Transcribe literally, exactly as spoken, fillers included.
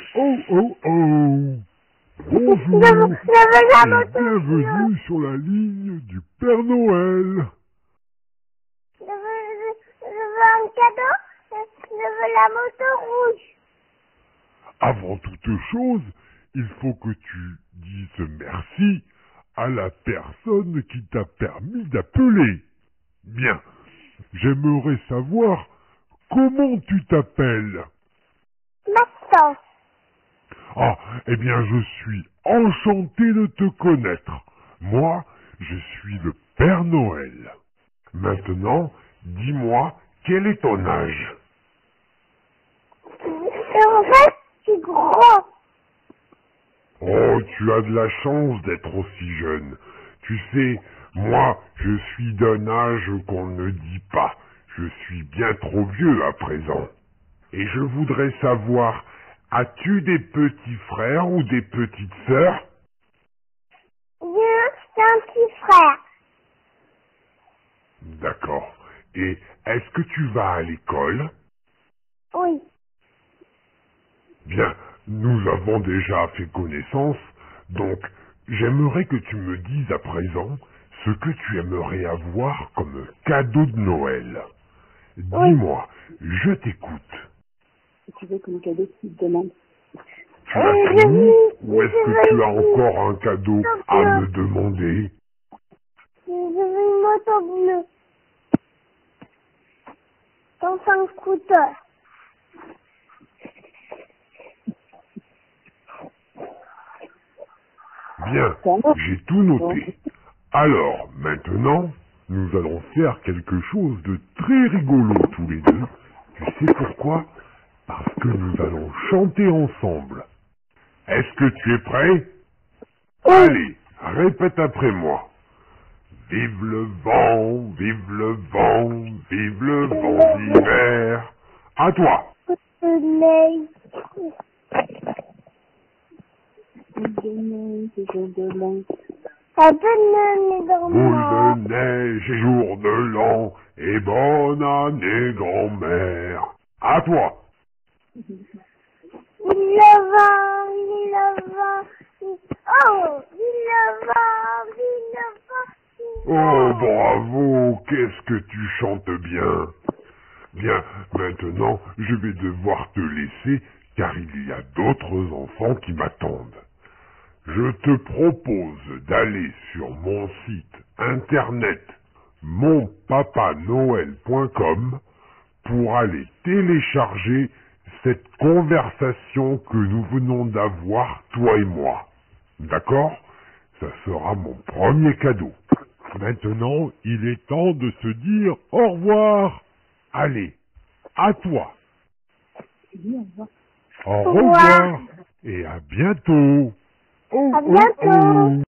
Oh oh oh. Bonjour Je veux, je veux la et moto. bienvenue sur la ligne du Père Noël. Je veux, je, je veux un cadeau. Je, je veux la moto rouge. Avant toute chose, il faut que tu dises merci à la personne qui t'a permis d'appeler. Bien, j'aimerais savoir comment tu t'appelles. Maintenant. Ah, eh bien, je suis enchanté de te connaître. Moi, je suis le Père Noël. Maintenant, dis-moi, quel est ton âge? Et en fait, je suis gros. Oh, tu as de la chance d'être aussi jeune. Tu sais, moi, je suis d'un âge qu'on ne dit pas. Je suis bien trop vieux à présent. Et je voudrais savoir, as-tu des petits frères ou des petites sœurs? J'ai un petit frère. D'accord. Et est-ce que tu vas à l'école? Oui. Bien, nous avons déjà fait connaissance, donc j'aimerais que tu me dises à présent ce que tu aimerais avoir comme cadeau de Noël. Oui. Dis-moi, je t'écoute. Tu veux que le cadeau tu te demandes? Tu Euh, as je fini veux, ou est-ce je que tu as veux une encore un cadeau moto à bleue. me demander? Je veux une moto bleue. Dans un scooter. Bien, C'est un autre. j'ai tout noté. Alors, maintenant, nous allons faire quelque chose de très rigolo tous les deux. Tu sais pourquoi? Parce que nous allons chanter ensemble. Est-ce que tu es prêt? Oui. Allez, répète après moi. Vive le vent, vive le vent, vive le vent d'hiver. À toi. Soleil. Demain, c'est jour de l'an. Un peu de Boule dormant. de neige et jour de l'an, et bonne année grand-mère. À toi. Il le vent, il le vent. il- Oh, il le vent, il le vent, il le Oh, vent. bravo, qu'est-ce que tu chantes bien. Bien, maintenant, je vais devoir te laisser, car il y a d'autres enfants qui m'attendent. Je te propose d'aller sur mon site internet mon papa noël point com pour aller télécharger cette conversation que nous venons d'avoir, toi et moi. D'accord? Ça sera mon premier cadeau. Maintenant, il est temps de se dire au revoir. Allez, à toi. Dis au revoir. Au Au revoir. revoir et à bientôt. Oh, À oh, bientôt. oh.